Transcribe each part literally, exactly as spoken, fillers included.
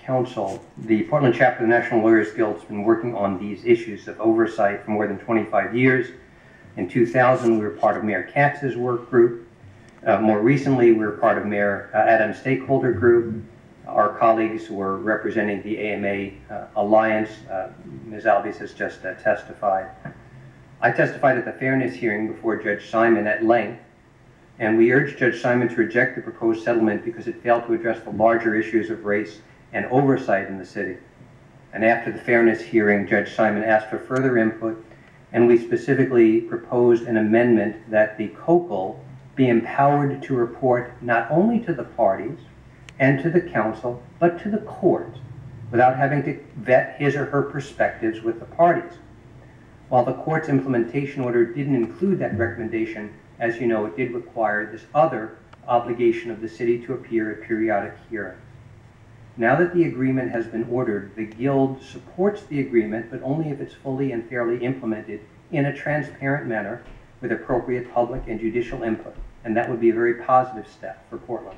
Council, the Portland chapter of the National Lawyers Guild has been working on these issues of oversight for more than twenty-five years. In two thousand, we were part of Mayor Katz's work group. Uh, more recently, we were part of Mayor uh, Adams' stakeholder group. Our colleagues were representing the A M A uh, Alliance. Uh, Miz Alves has just uh, testified. I testified at the fairness hearing before Judge Simon at length, and we urged Judge Simon to reject the proposed settlement because it failed to address the larger issues of race and oversight in the city. And after the fairness hearing, Judge Simon asked for further input, and we specifically proposed an amendment that the C O C L be empowered to report not only to the parties and to the council, but to the court, without having to vet his or her perspectives with the parties. While the court's implementation order didn't include that recommendation, as you know, it did require this other obligation of the city to appear at periodic hearings. Now that the agreement has been ordered, the Guild supports the agreement, but only if it's fully and fairly implemented in a transparent manner with appropriate public and judicial input, and that would be a very positive step for Portland.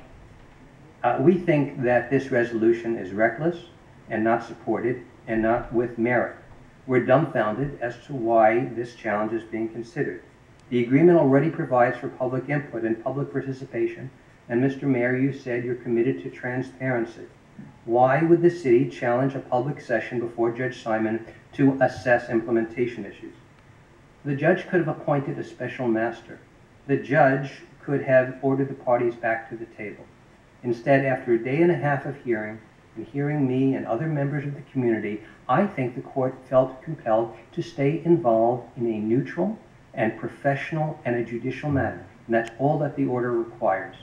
Uh, we think that this resolution is reckless and not supported and not with merit. We're dumbfounded as to why this challenge is being considered. The agreement already provides for public input and public participation, and Mister Mayor, you said you're committed to transparency. Why would the city challenge a public session before Judge Simon to assess implementation issues? The judge could have appointed a special master. The judge could have ordered the parties back to the table. Instead, after a day and a half of hearing, and hearing me and other members of the community, I think the court felt compelled to stay involved in a neutral and professional and a judicial manner. And that's all that the order requires.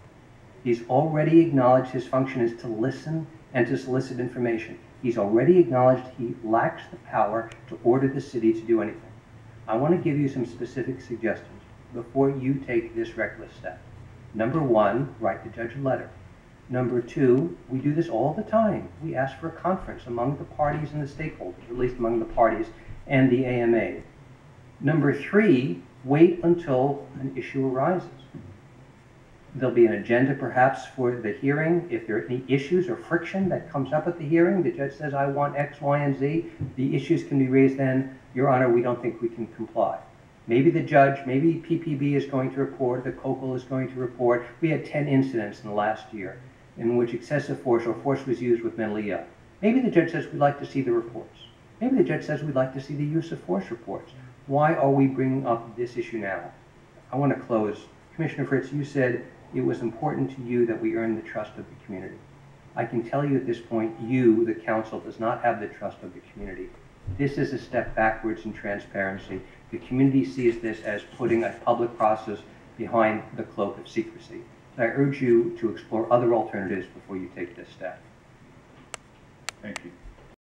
He's already acknowledged his function is to listen and to solicit information. He's already acknowledged he lacks the power to order the city to do anything. I want to give you some specific suggestions before you take this reckless step. Number one, write the judge a letter. Number two, we do this all the time. We ask for a conference among the parties and the stakeholders, at least among the parties and the A M A. Number three, wait until an issue arises. There'll be an agenda perhaps for the hearing. If there are any issues or friction that comes up at the hearing, the judge says, I want X, Y, and Z, the issues can be raised then. Your Honor, we don't think we can comply. Maybe the judge, maybe P P B is going to report, the C O C L is going to report. We had ten incidents in the last year in which excessive force or force was used with mentally ill. Maybe the judge says we'd like to see the reports. Maybe the judge says we'd like to see the use of force reports. Why are we bringing up this issue now? I want to close. Commissioner Fritz, you said it was important to you that we earn the trust of the community. I can tell you at this point, you, the council, does not have the trust of the community. This is a step backwards in transparency. The community sees this as putting a public process behind the cloak of secrecy. So I urge you to explore other alternatives before you take this step. Thank you.